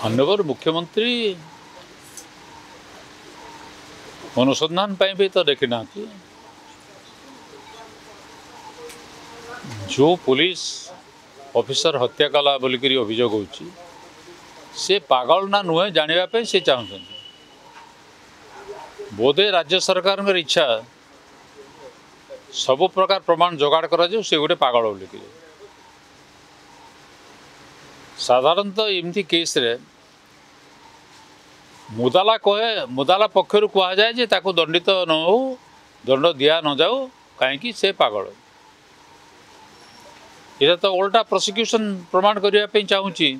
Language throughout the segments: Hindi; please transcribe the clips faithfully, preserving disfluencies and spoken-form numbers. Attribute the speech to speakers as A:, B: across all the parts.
A: माननीय मुख्यमंत्री अनुसंधान भी तो देखी ना जो पुलिस ऑफिसर हत्या कला बोलिक अभियोग होची से पागल ना नुहे जानापी से चाहते बोधे राज्य सरकार इच्छा सब प्रकार प्रमाण जोगाड़ करा से गोटे पागल बोलिक साधारणतः एमती केस रे मुदाला कहे मुदाला पक्षर कह जाए जे ताको दंडित न हो दंड दिया न जाओ कहीं से पागल ये तो उल्टा प्रोसिक्यूशन प्रमाण करने चाहूँगी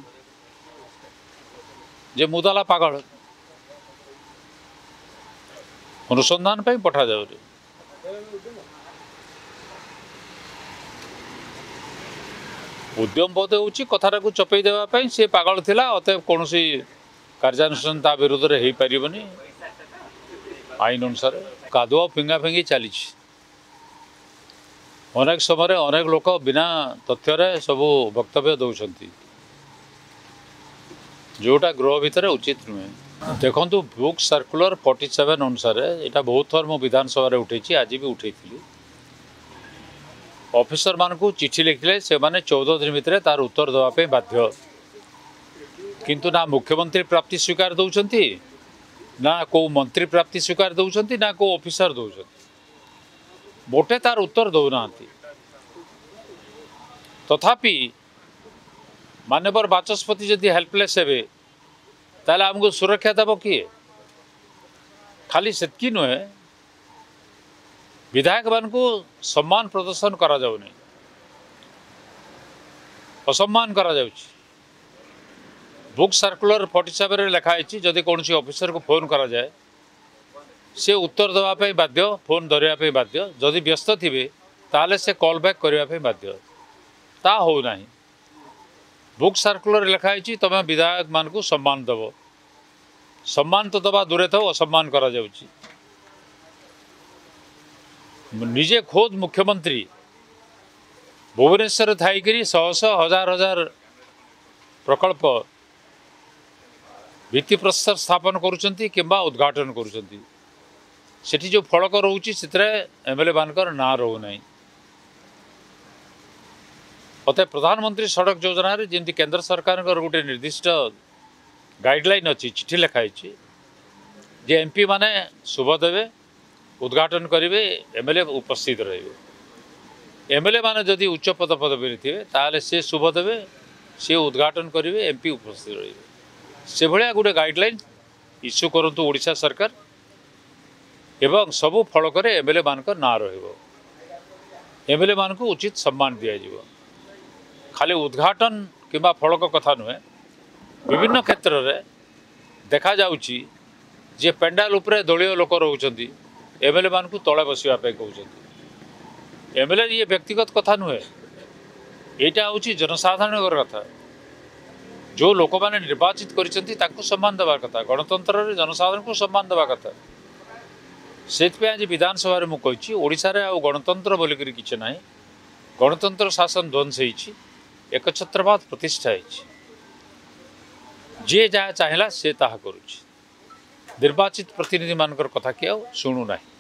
A: जे मुदाला पागल अनुसंधान पे पठा जाऊ उद्यम बोध होची कथाटा को चपई देवाई सी पागल थिला अतएव कौन कार्यानुष्ठान ता विरोध में हो पारनी आईन अनुसार कादुआ फिंगा फिंगी चली अनेक समय अनेक लोक बिना तथ्य सब वक्तव्य दौरान जोटा गृह भितर उचित नुहे देखु बुक सर्कुलर फोर्टी सेवेन अनुसार यहाँ बहुत थर मु विधानसभा उठे आज भी उठे ऑफिसर मान को चिठी लिखिले से माने चौदह दिन भितर तार उत्तर देवाई बाध्य किंतु ना मुख्यमंत्री प्राप्ति स्वीकार दौरान ना को मंत्री प्राप्ति स्वीकार दौरान ना को ऑफिसर दौरान मोटे तार उत्तर दौना तथापि माननीय बाचस्पति जदि हेल्पलेस हे ताले आमको सुरक्षा देव किए खाली सेतकी नुहे विधायक मान को सम्मान प्रदर्शन करा जाउनी असम्मान करा जाउची बुक सर्कुलर फोर्टी सेवेन लिखाई जदि कौन ऑफिसर को फोन करा जाए से उत्तर देवाई बाध्य फोन धरवाई बाध्य जदि व्यस्त थे ताले से कॉल बैक करने बाध्य ता हो ना बुक सर्कुलर लिखाई तुम विधायक मान को सम्मान दब सम्मान तो दबा दूरे था असम्मान करा जाउची निजे खोद मुख्यमंत्री भुवनेश्वर थाईकरी शह शह हजार हजार प्रकल्प भित्तिप्रस्तर स्थापन करुँच किंबा उद्घाटन करुँच सेठी जो फलक रोचे से एमएलए मानकर ना रोना अतः प्रधानमंत्री सड़क योजना रे जमी केंद्र सरकार गोटे निर्दिष्ट गाइडलाइन अच्छी चिठी लिखाई जे एमपी माने शुभ देवे उद्घाटन करेंगे एमएलए उपस्थित रहे एमएलए माने जदि उच्च पद पदवी थे ताले से शुभ देवे सी उद्घाटन करेंगे एमपी उपस्थित रहे से भाया गोटे गाइडलाइन इश्यू करंतु ओडिशा सरकार एवं सबू फलक एमएलए मानकर ना एमएलए मान को उचित सम्मान दि जाव खाली उद्घाटन किंबा फलक कथा नुहे विभिन्न क्षेत्र में देखा जाउची जे पेंडाल उपरे दलीय लोक रोचंती एमएलए मान को तले बसवाई कहते एमएलए ये व्यक्तिगत कथा नुहे यहाँ हूँ जनसाधारण कथा जो लोक मैंने निर्वाचित कर सम्मान देवा कथा गणतंत्र रे जनसाधारण को सम्मान देवा कथा से आज विधानसभा मुझे ओडिशा रे आ गणतंत्र बोलिक किसी ना गणतंत्र शासन ध्वंस होती एकछत्रवाद प्रतिष्ठा होती जे जहाँ चाहला से ताहा करुछि निर्वाचित प्रतिनिधि मानकर कथा किए शुणु ना।